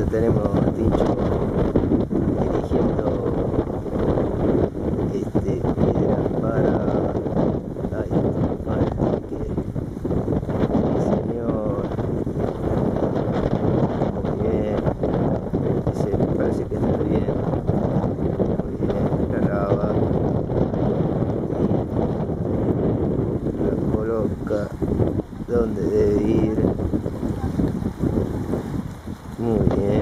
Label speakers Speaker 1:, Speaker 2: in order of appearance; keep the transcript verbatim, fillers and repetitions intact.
Speaker 1: tenemos a Tincho eligiendo este piedra para ay, falta que el señor muy bien, ese me parece que está bien, muy bien, la lava y la coloca donde debe ir. Muy bien.